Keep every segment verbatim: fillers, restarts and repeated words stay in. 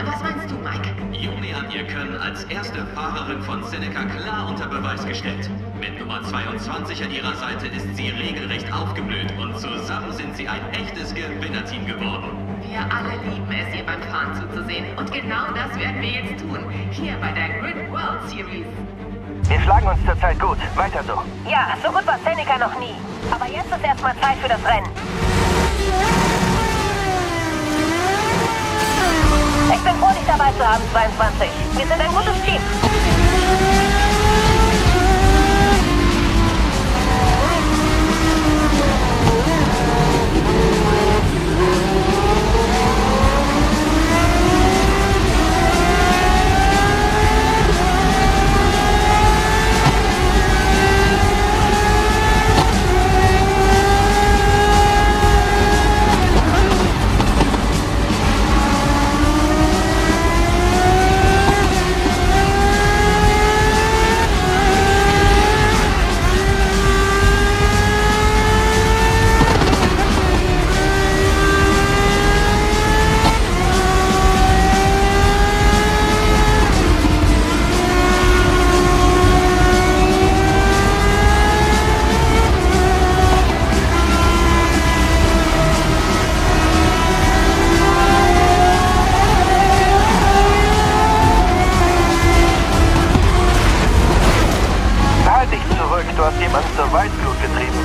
Was meinst du, Mike? Yumi hat ihr Können als erste Fahrerin von Seneca klar unter Beweis gestellt. Mit Nummer zweiundzwanzig an ihrer Seite ist sie regelrecht aufgeblüht und zusammen sind sie ein echtes Gewinnerteam geworden. Wir alle lieben es, ihr beim Fahren zuzusehen. Und genau das werden wir jetzt tun. Hier bei der Grid World Series. Wir schlagen uns zurzeit gut. Weiter so. Ja, so gut war Seneca noch nie. Aber jetzt ist erstmal Zeit für das Rennen. Ich bin froh, dich dabei zu haben, zweiundzwanzig. Wir sind ein gutes Team. Du hast jemanden zur Weißglut getrieben.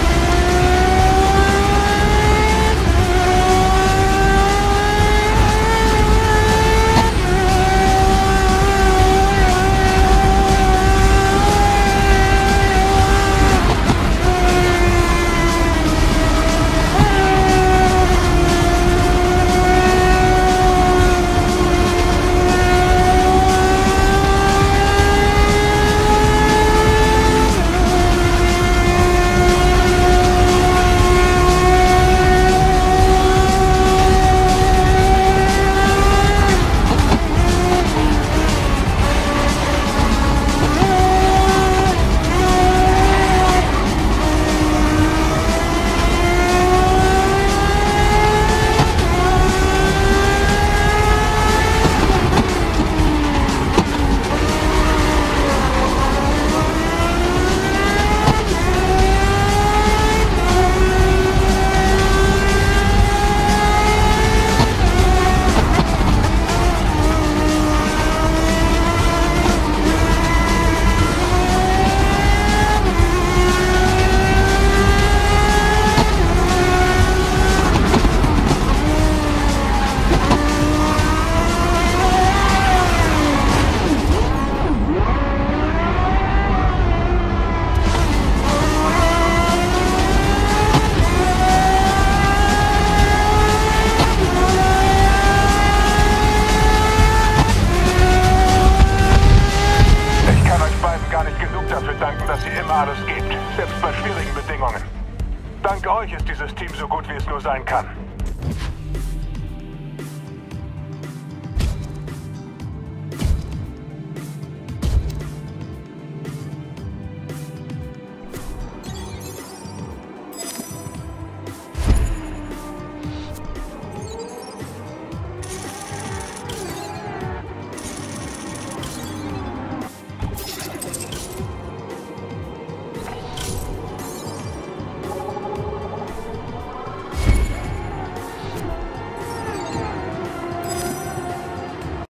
Dass ihr immer alles gebt, selbst bei schwierigen Bedingungen. Dank euch ist dieses Team so gut, wie es nur sein kann.